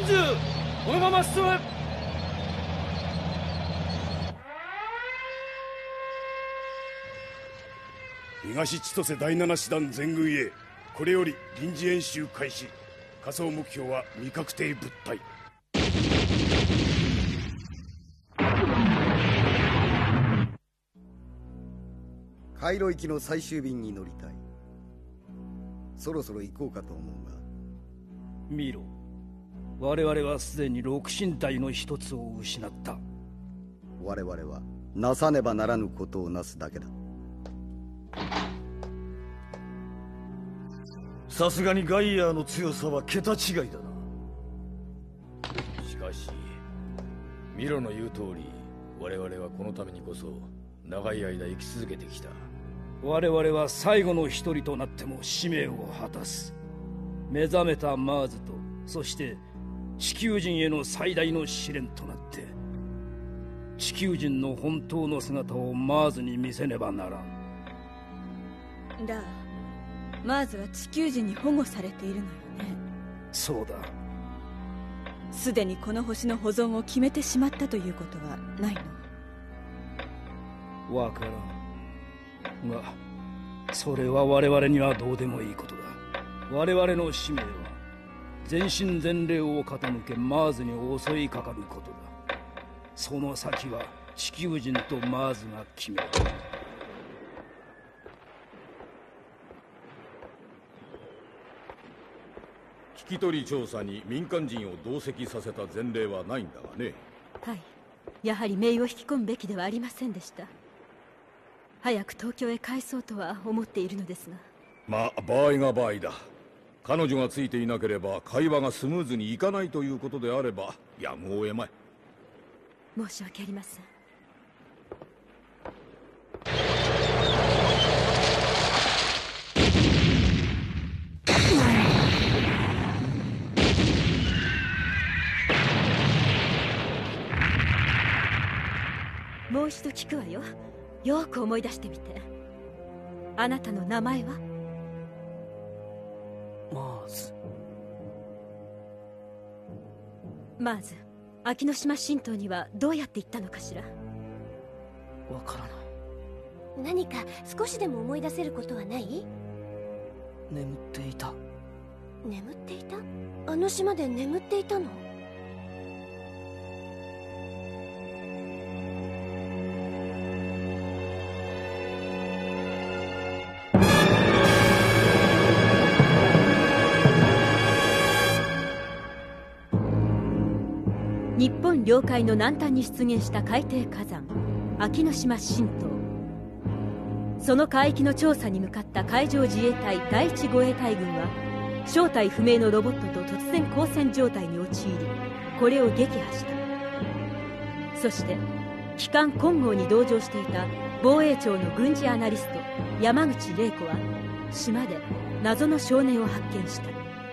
30、このまま進む。 東千歳第7師団全軍へ、これより臨時演習開始。仮想目標は未確定物体。 カイロ行きの最終便に乗りたい。そろそろ行こうかと思うが。 見ろ、我々はすでに六神体の一つを失った。 我々はなさねばならぬことをなすだけだ。 さすがにガイアーの強さは桁違いだな。 しかしミロの言う通り、我々はこのためにこそ長い間生き続けてきた。 我々は最後の一人となっても使命を果たす。目覚めたマーズと、そして地球人への最大の試練となって地球人の本当の姿をマーズに見せねばならん。 ラー、マーズは地球人に保護されているのよね。 そうだ。 すでにこの星の保存を決めてしまったということはないの？ わからんが、それは我々にはどうでもいいことだ。我々の使命は全身全霊を傾けマーズに襲いかかることだ。その先は地球人とマーズが決める。 聞き取り調査に民間人を同席させた前例はないんだがね。 はい、やはりメイを引き込むべきではありませんでした。早く東京へ帰そうとは思っているのですが。 まあ場合が場合だ。彼女がついていなければ会話がスムーズにいかないということであればやむを得まい。 申し訳ありません。もう一度聞くわよ。よく思い出してみて。あなたの名前は？マーズ、秋ノ島神道にはどうやって行ったのかしら？ わからない。 何か少しでも思い出せることはない？ 眠っていた。 眠っていた？あの島で眠っていたの？ 日本領海の南端に出現した海底火山秋ノ島神道。その海域の調査に向かった海上自衛隊第一護衛隊軍は正体不明のロボットと突然交戦状態に陥り、これを撃破した。そして旗艦金剛に同乗していた防衛庁の軍事アナリスト山口玲子は島で謎の少年を発見した。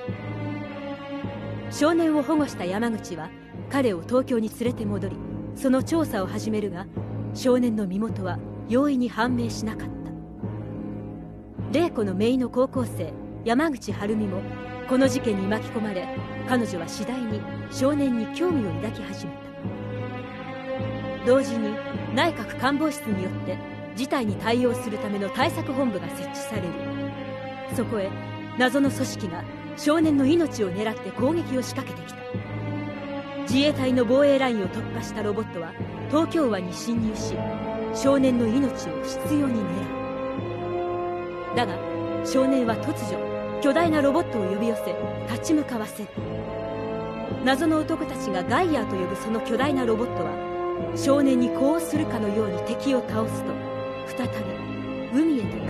少年を保護した山口は彼を東京に連れて戻り、その調査を始めるが、少年の身元は容易に判明しなかった。玲子の姪の高校生山口晴美もこの事件に巻き込まれ、彼女は次第に少年に興味を抱き始めた。同時に内閣官房室によって事態に対応するための対策本部が設置される。そこへ謎の組織が少年の命を狙って攻撃を仕掛けてきた。自衛隊の防衛ラインを突破したロボットは東京湾に侵入し、少年の命を執拗に狙う。だが少年は突如巨大なロボットを呼び寄せ立ち向かわせる。謎の男たちがガイアーと呼ぶその巨大なロボットは少年に呼応するかのように敵を倒すと再び海へと帰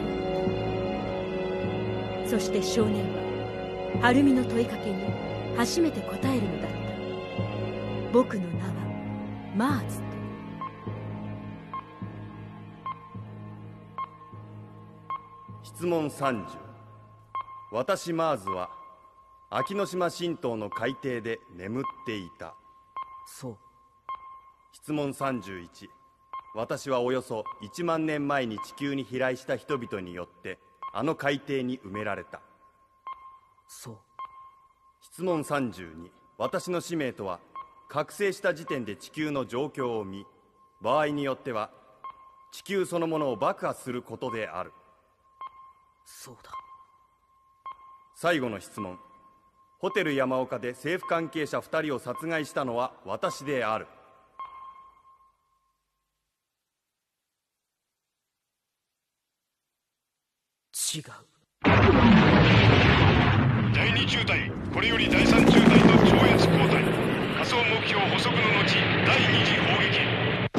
っていった。そして少年は晴美の問いかけに初めて答えるのだった。僕の名はマーズと。 質問30。私マーズは秋ノ島神道の海底で眠っていた。 そう。 質問31。私はおよそ1万年前に地球に飛来した人々によってあの海底に埋められた。 そう。 質問32。 私の使命とは覚醒した時点で地球の状況を見、場合によっては地球そのものを爆破することである。 そうだ。 最後の質問。ホテル山岡で政府関係者2人を殺害したのは私である。 違う。 第2中隊、これより第3中隊と超越交代。仮想目標捕捉の後、第2次砲撃。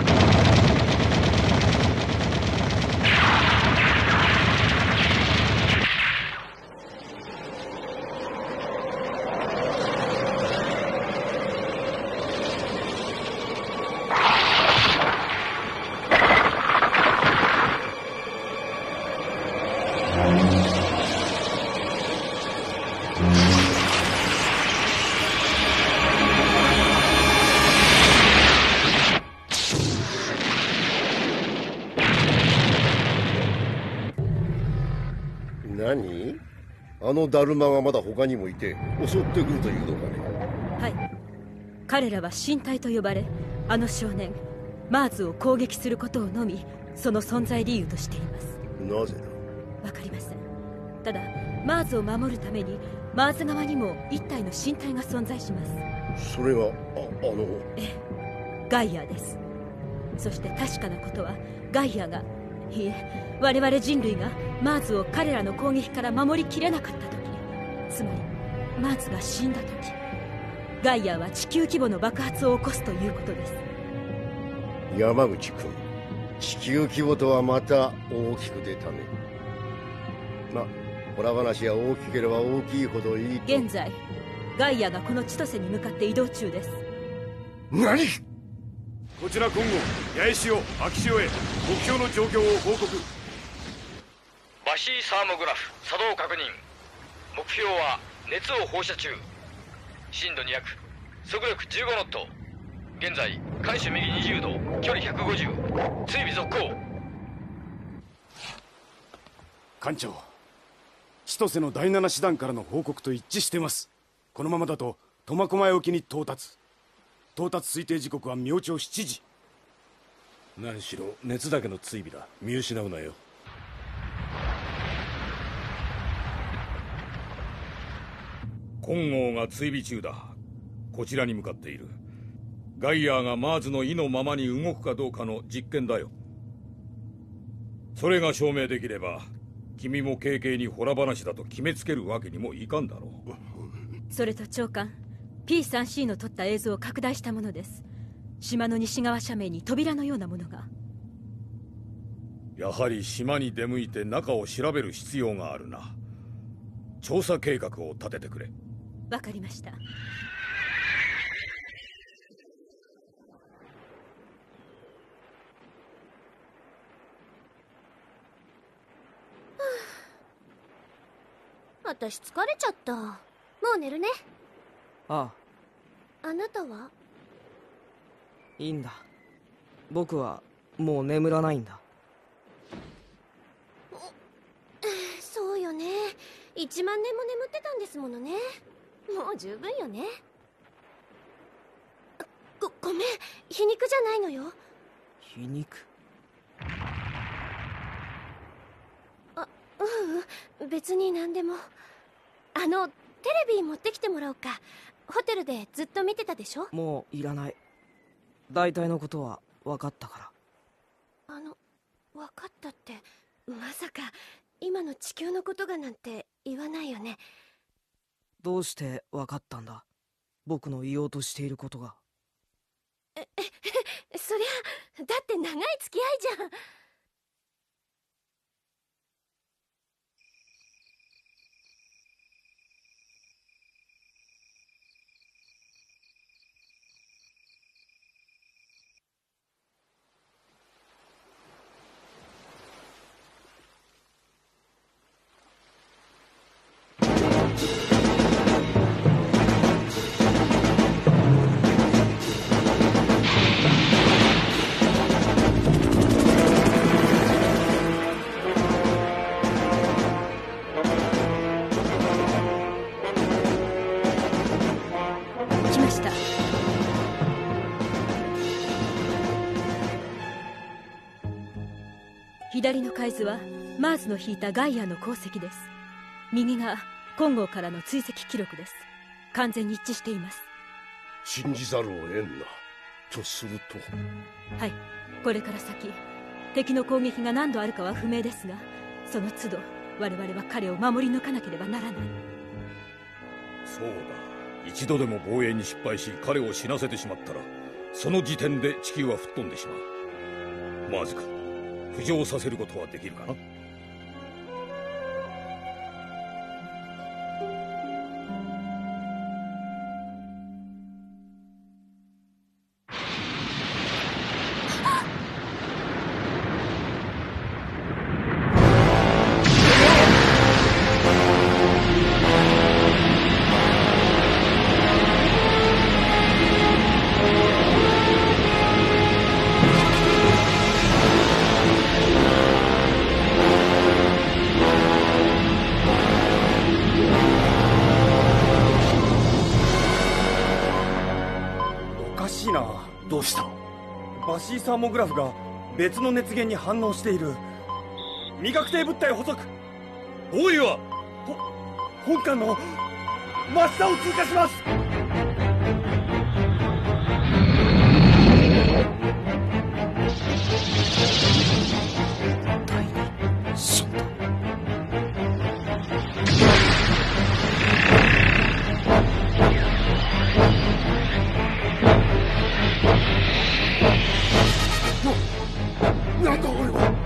何？あのダルマがまだ他にもいて襲ってくるというのかね。 はい。彼らは神体と呼ばれ、あの少年マーズを攻撃することをのみその存在理由としています。 なぜだ？ わかりません。ただマーズを守るためにマーズ側にも一体の神体が存在します。 それはええ、ガイアです。そして確かなことはガイアが、いえ我々人類がマーズを彼らの攻撃から守りきれなかった時、つまりマーズが死んだ時、ガイアは地球規模の爆発を起こすということです。 山口君、地球規模とはまた大きく出たね。まあホラ話は大きければ大きいほどいいと。 現在ガイアがこの千歳に向かって移動中です。 何？ こちら今後八重潮秋潮へ目標の状況を報告。 バシーサーモグラフ作動確認。目標は熱を放射中。深度200、速力15ノット。現在艦首右20度、距離150。追尾続行。 艦長、千歳の第7師団からの報告と一致してます。このままだと苫小牧沖に到達推定時刻は明朝7時。 何しろ熱だけの追尾だ。見失うなよ。 金剛が追尾中だ。こちらに向かっている。ガイアーがマーズの意のままに動くかどうかの実験だよ。それが証明できれば君も軽々にホラ話だと決めつけるわけにもいかんだろう。 それと長官、 P3C の撮った映像を拡大したものです。島の西側斜面に扉のようなものが。 やはり島に出向いて中を調べる必要があるな。調査計画を立ててくれ。 わかりました。 私疲れちゃった。もう寝るね。 ああ。あなたはいいんだ。僕はもう眠らないんだ。 そうよね。1万年も眠ってたんですものね。もう十分よね。ごめん、皮肉じゃないのよ。 皮肉？ 別に何でも。テレビ持ってきてもらおうか。ホテルでずっと見てたでしょ。 もういらない。大体のことは分かったから。 分かったって、まさか今の地球のことがなんて言わないよね。 どうして分かったんだ、僕の言おうとしていることが。 そりゃだって長い付き合いじゃん。 左の海図はマーズの引いたガイアの航跡です。右が金剛からの追跡記録です。完全に一致しています。 信じざるを得んな。とすると、 はい、これから先敵の攻撃が何度あるかは不明ですが、その都度我々は彼を守り抜かなければならない。 そうだ、一度でも防衛に失敗し彼を死なせてしまったら、その時点で地球は吹っ飛んでしまう。まずく浮上させることはできるかな。 どうした？バシーサーモグラフが別の熱源に反応している。未確定物体捕捉。 ボーイは本艦の真下を通過します。 第二死んだ。 なんだ俺は。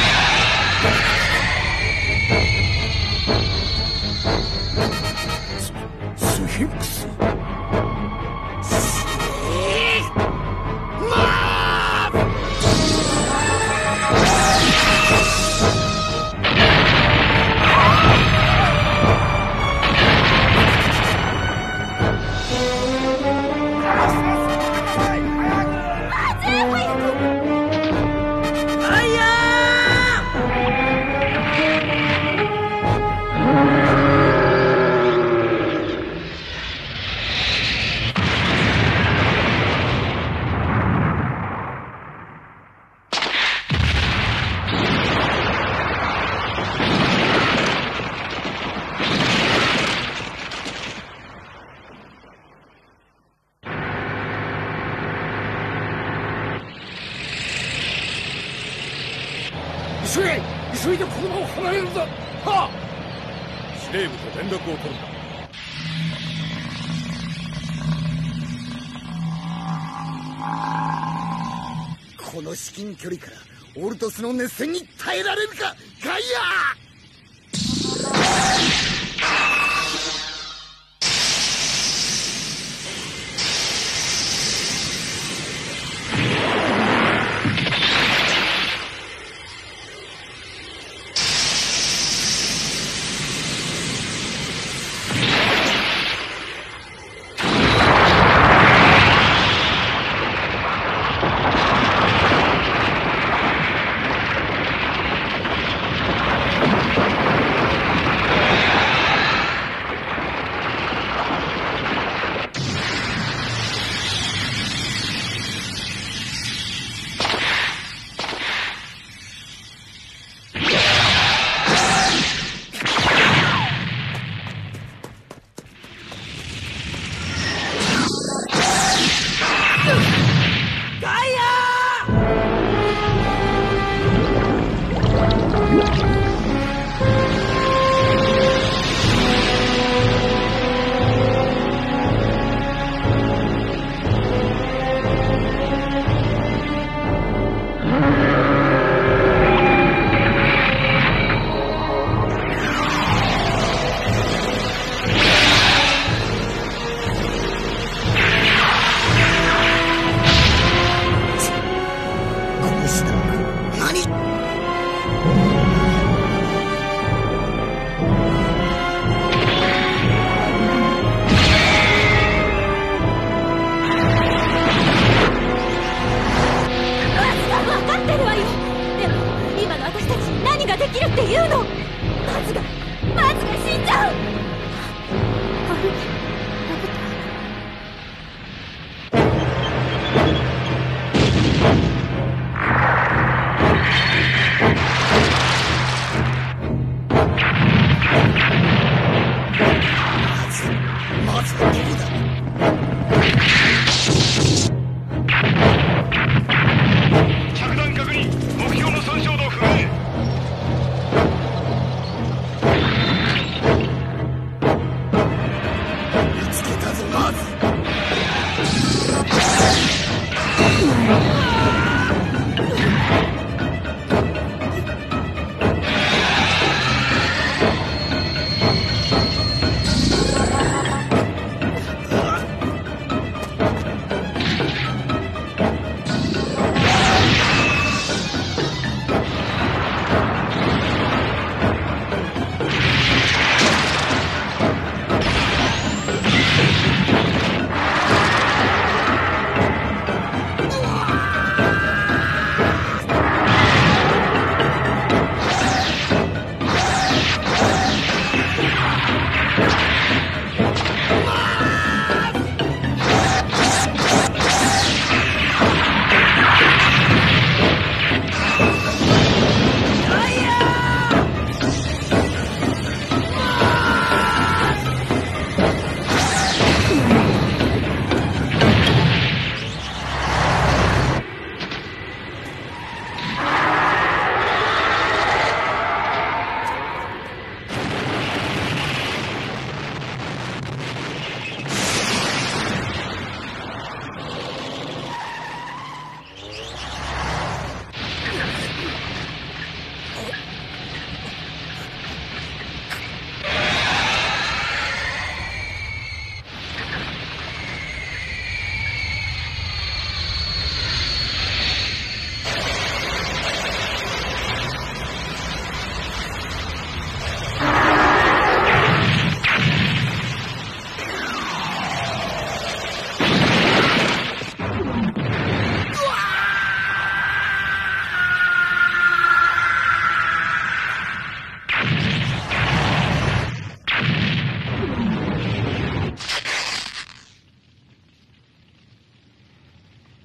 スフィンクス。急いで車を離れるんだ。はあ、 司令部と連絡を取るんだ。 この至近距離からオルトスの熱戦に耐えられるかガイア。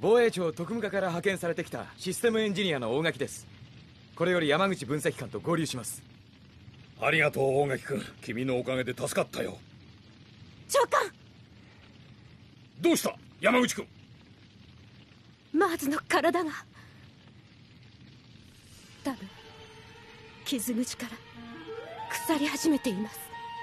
防衛庁特務課から派遣されてきたシステムエンジニアの大垣です。これより山口分析官と合流します。 ありがとう大垣君、君のおかげで助かったよ。 長官、 どうした山口君。 マーズの体が多分傷口から腐り始めています。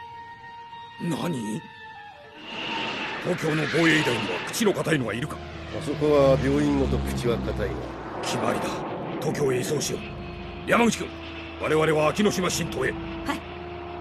何？東京の防衛医大には口の固いのがいるか？ あそこは病院ごと口は固いが。 決まりだ。東京へ移送しよう。山口君、我々は秋ノ島新島へ。 はい。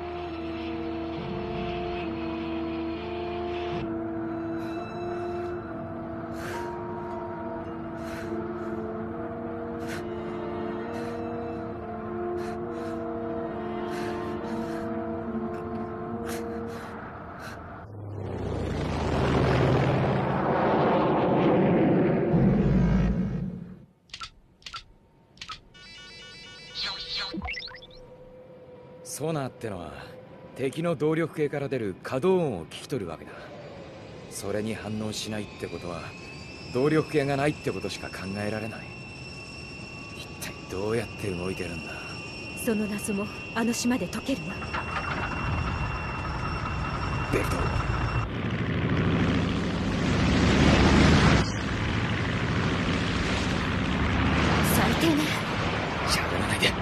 ソナーってのは敵の動力計から出る可動音を聞き取るわけだ。それに反応しないってことは動力計がないってことしか考えられない。一体どうやって動いてるんだ。 その謎もあの島で解けるわ。 ベルト。 最低ね。 しゃべらないで。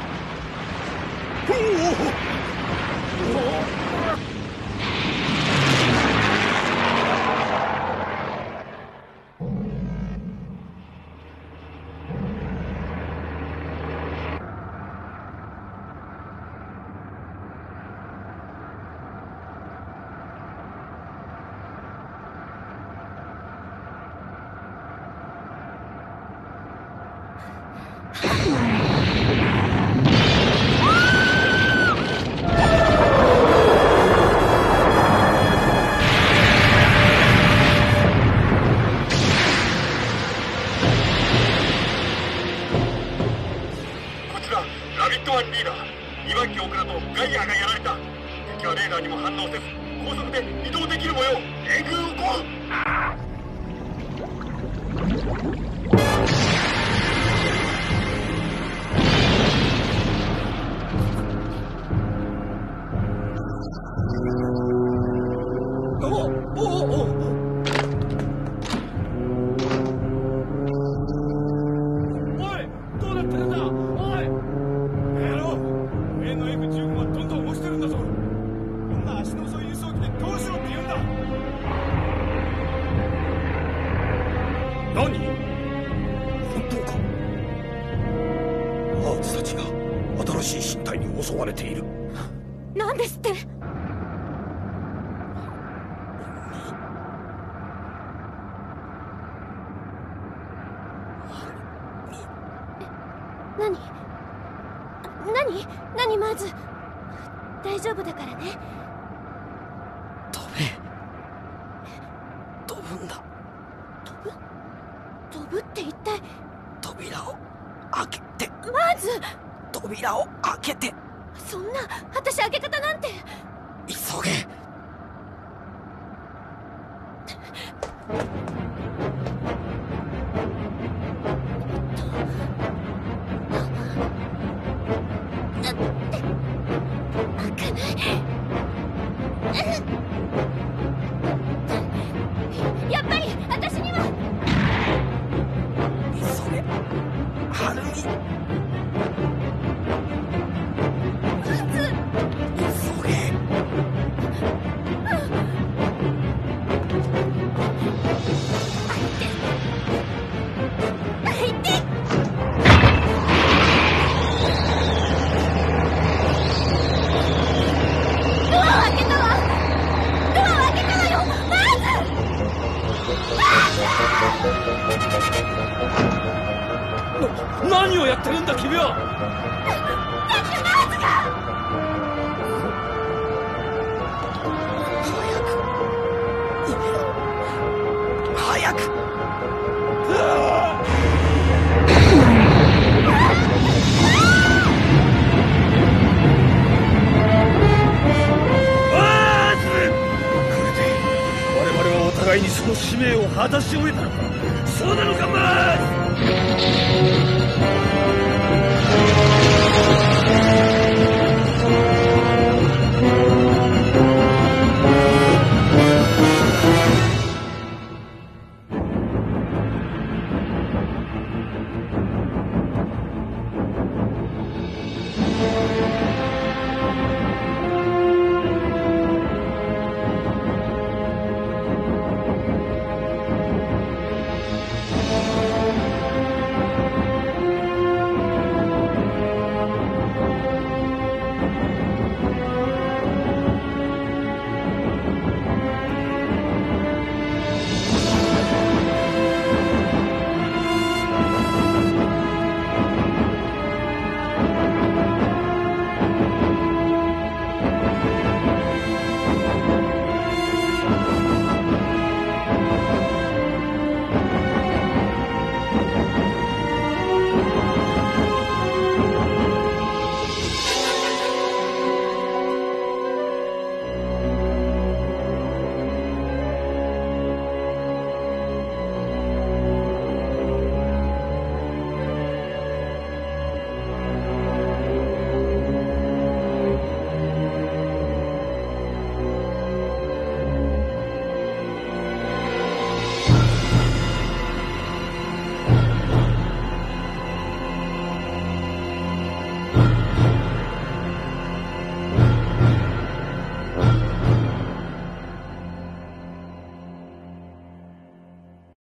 何まず大丈夫だからね。 飛ぶんだ。 飛ぶって一体。 扉を開けて。 まず扉を開けて。 そんな、私開け方なんて。 急げ。 やっぱり私には。 急げ、はるみ。急げ。 何をやってるんだ君は。 早く。 これで我々はお互いににその使命を果たし終えたのか。そうなのか、マーズ。